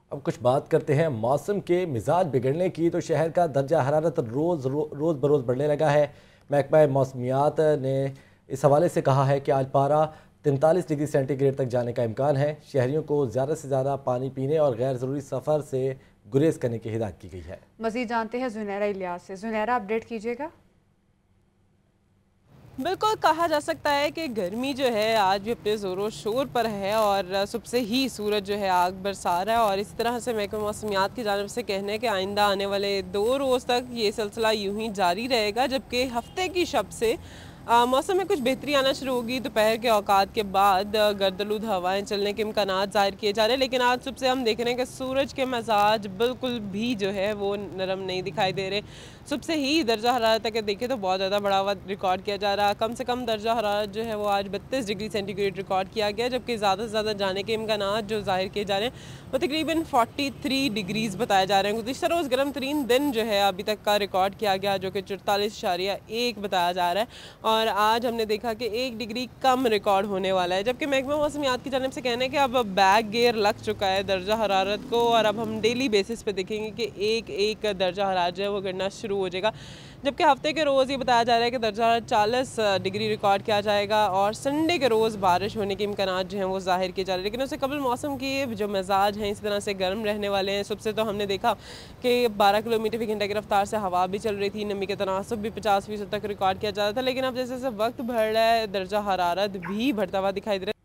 अब कुछ बात करते हैं मौसम के मिजाज बिगड़ने की। तो शहर का दर्जा हरारत रोज़ बरोज़ बढ़ने लगा है। महकमा मौसमियात ने इस हवाले से कहा है कि आज पारा 43 डिग्री सेंटीग्रेड तक जाने का इम्कान है। शहरियों को ज़्यादा से ज़्यादा पानी पीने और गैर ज़रूरी सफ़र से गुरेज करने की हिदायत की गई है। मज़ीद जानते हैं जुनैरा इलियास से। जुनैरा, अपडेट कीजिएगा। बिल्कुल कहा जा सकता है कि गर्मी जो है आज भी अपने ज़ोरों शोर पर है और सुबह से ही सूरज जो है आग बरसा रहा है। और इस तरह से महकमा मौसमियात की जानिब से कहना है कि आइंदा आने वाले 2 रोज़ तक ये सिलसिला यूं ही जारी रहेगा, जबकि हफ्ते की शब से मौसम में कुछ बेहतरी आना शुरू होगी। दोपहर के औकात के बाद गर्दलूद हवाएं चलने के इम्कानात ज़ाहिर किए जा रहे हैं, लेकिन आज सुबह से हम देख रहे हैं कि सूरज के मिजाज बिल्कुल भी जो है वो नरम नहीं दिखाई दे रहे। सुबह से ही दर्जा हरारत तक देखें तो बहुत ज़्यादा बढ़ा हुआ रिकॉर्ड किया जा रहा। कम से कम दर्जा हरारत जो है वो आज 32 डिग्री सेंटीग्रेड रिकॉर्ड किया गया, जबकि ज़्यादा से ज़्यादा जाने के इम्कानात जो जाहिर किए जा रहे हैं वो तकरीबन 43 डिग्रीज़ बताए जा रहे हैं। गुज़िश्ता रोज़ गर्म तरीन दिन जो है अभी तक का रिकॉर्ड किया गया, जो कि 44.1 बताया जा रहा है। और आज हमने देखा कि 1 डिग्री कम रिकॉर्ड होने वाला है, जबकि महकमा मौसमियात की जानिब से कहना है कि अब बैक गियर लग चुका है दर्जा हरारत को और अब हम डेली बेसिस पे देखेंगे कि एक दर्जा हरारत जो है वो गिरना शुरू हो जाएगा। जबकि हफ्ते के रोज़ ये बताया जा रहा है कि दर्जा 40 डिग्री रिकॉर्ड किया जाएगा और संडे के रोज़ बारिश होने के इम्कानात जो हैं वो जाहिर किए जा रहे हैं। लेकिन उससे कबल मौसम की जो मिजाज हैं इस तरह से गर्म रहने वाले हैं। सुबह से तो हमने देखा कि 12 किलोमीटर फी घंटे की रफ्तार से हवा भी चल रही थी, नमी का तनासब भी 50% तक रिकॉर्ड किया जा रहा था। लेकिन अब जैसे जैसे वक्त बढ़ रहा है दर्जा हरारत भी बढ़ता हुआ दिखाई दे रहा है।